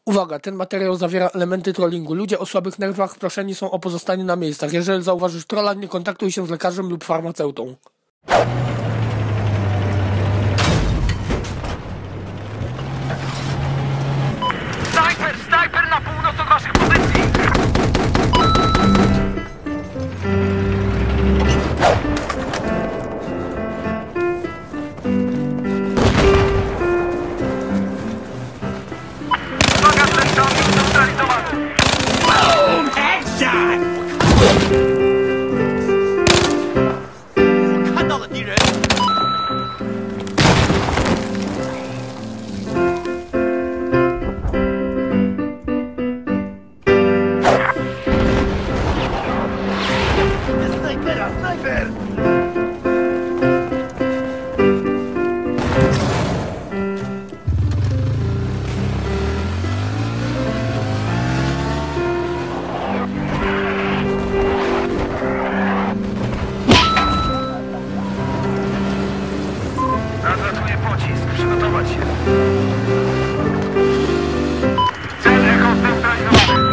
Uwaga, ten materiał zawiera elementy trollingu. Ludzie o słabych nerwach proszeni są o pozostanie na miejscach. Jeżeli zauważysz trolla, nie kontaktuj się z lekarzem lub farmaceutą. Snajper na północ od waszych pozycji! Uwaga, zlecony, neutralizowany! Boom! Headshot! 我看到了敌人！ Snajper! Nadlatuje pocisk. Przygotować się. Cel rekoncentralizowany.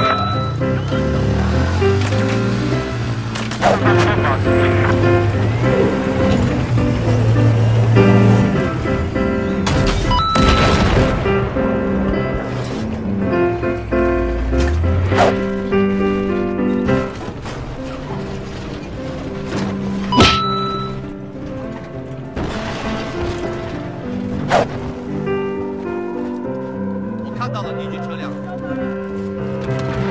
我看到了敌军车辆。